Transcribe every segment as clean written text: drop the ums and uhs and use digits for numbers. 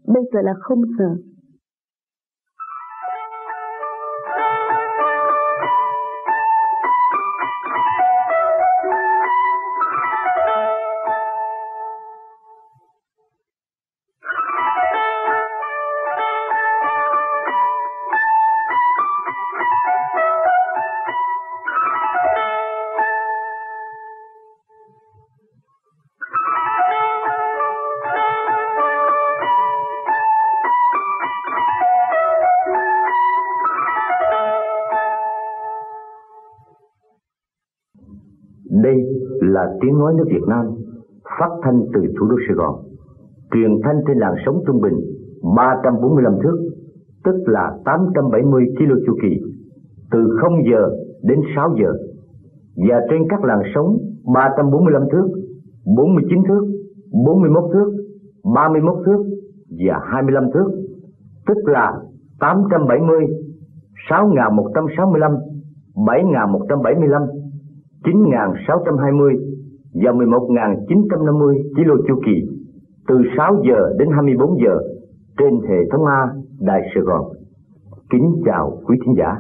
Bây giờ là 0 giờ. Đây là tiếng nói nước Việt Nam, phát thanh từ thủ đô Sài Gòn, truyền thanh trên làn sóng trung bình 345 thước, tức là 870 km chu kỳ, từ 0 giờ đến 6 giờ, và trên các làn sóng 345 thước, 49 thước, 41 thước, 31 thước và 25 thước, tức là 870, 6165, 7175, 9620 và 11950 km chu kỳ, từ 6 giờ đến 24 giờ trên hệ thống A Đài Sài Gòn. Kính chào quý thính giả.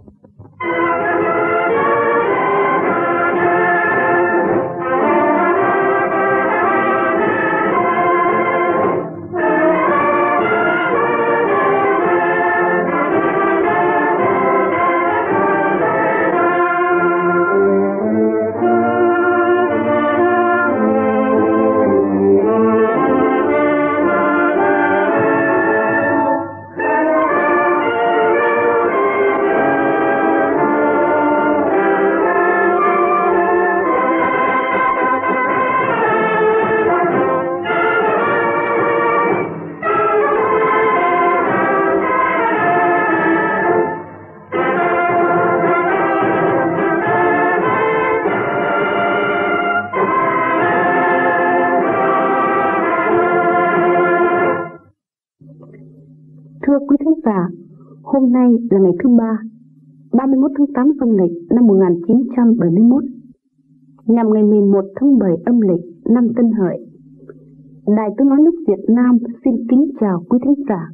Thưa quý thính giả, hôm nay là ngày thứ Ba, 31 tháng 8 dương lịch năm 1971, nhằm ngày 11 tháng 7 âm lịch năm Tân Hợi. Đài Tiếng nói nước Việt Nam xin kính chào quý thính giả.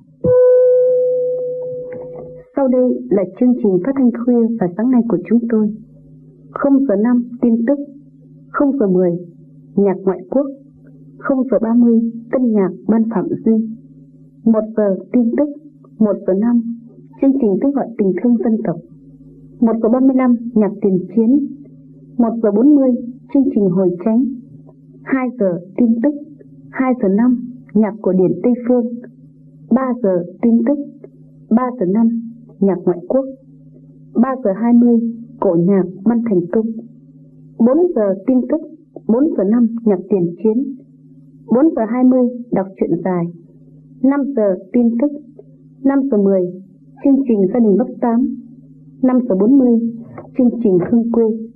Sau đây là chương trình phát thanh khuya và sáng nay của chúng tôi. 0 giờ 5 tin tức, 0 giờ 10 nhạc ngoại quốc, 0 giờ 30 tân nhạc Ban Phạm Duy, 1 giờ tin tức, 1 giờ 5 chương trình tiếng gọi tình thương dân tộc, 1 giờ 35 nhạc tiền chiến, 1 giờ 40 chương trình hồi chánh, 2 giờ tin tức, 2 giờ 5 nhạc cổ điển Tây Phương, 3 giờ tin tức, 3 giờ 5 nhạc ngoại quốc, 3 giờ 20 cổ nhạc Ban Thành Công, 4 giờ tin tức, 4 giờ 5 nhạc tiền chiến, 4 giờ 20 đọc truyện dài, 5 giờ tin tức, 5 giờ 10 chương trình gia đình Bắc Tám, 5 giờ 40 chương trình Hương Quê.